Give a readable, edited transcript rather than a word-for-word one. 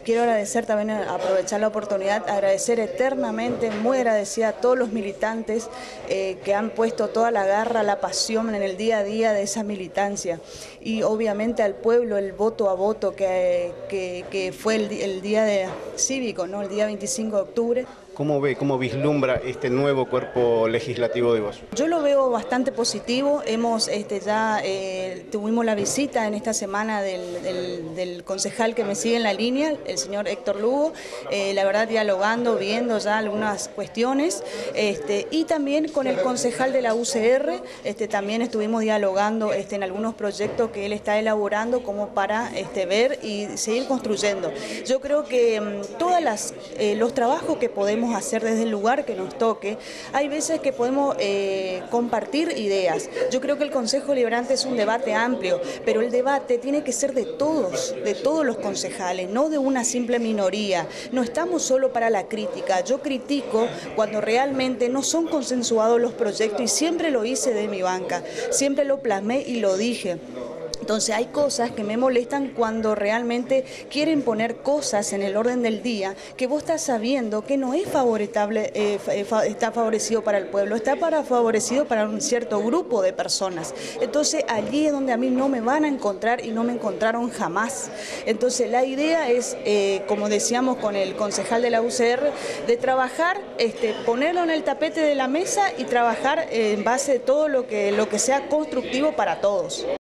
quiero agradecer también, aprovechar la oportunidad, agradecer eternamente, muy agradecida a todos los militantes que han puesto toda la garra, la pasión en el día a día de esa militancia, y obviamente al pueblo, el voto a voto que fue el día cívico, ¿no? El día 25 de octubre. ¿Cómo ve, cómo vislumbra este nuevo cuerpo legislativo de Iguazú? Yo lo veo bastante positivo. Tuvimos la visita en esta semana del concejal que me sigue en la línea, el señor Héctor Lugo, la verdad dialogando, viendo ya algunas cuestiones, y también con el concejal de la UCR, también estuvimos dialogando en algunos proyectos que él está elaborando como para ver y seguir construyendo. Yo creo que todos los trabajos que podemos hacer desde el lugar que nos toque, hay veces que podemos compartir ideas. Yo creo que el Consejo Deliberante es un debate amplio, pero el debate tiene que ser de todos los concejales, no de una simple minoría. No estamos solo para la crítica. Yo critico cuando realmente no son consensuados los proyectos, y siempre lo hice de mi banca, siempre lo plasmé y lo dije. Entonces hay cosas que me molestan cuando realmente quieren poner cosas en el orden del día que vos estás sabiendo que no es favorable, está favorecido para el pueblo, está favorecido para un cierto grupo de personas. Entonces allí es donde a mí no me van a encontrar, y no me encontraron jamás. Entonces la idea es, como decíamos con el concejal de la UCR, de trabajar, ponerlo en el tapete de la mesa y trabajar en base a todo lo que sea constructivo para todos.